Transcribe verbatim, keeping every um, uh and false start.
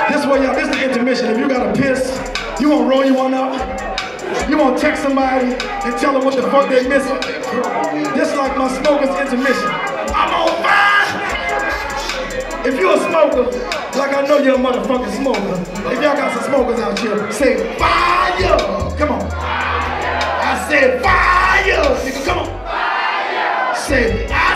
This way, y'all, this is the intermission. If you got a piss, you wanna roll you one up, you wanna text somebody and tell them what the fuck they missing. This like my smoker's intermission. I'm on fire! If you're a smoker, like I know you're a motherfucking smoker, if y'all got some smokers out here, say fire! Come on. I said fire! Nigga, come on. Say fire!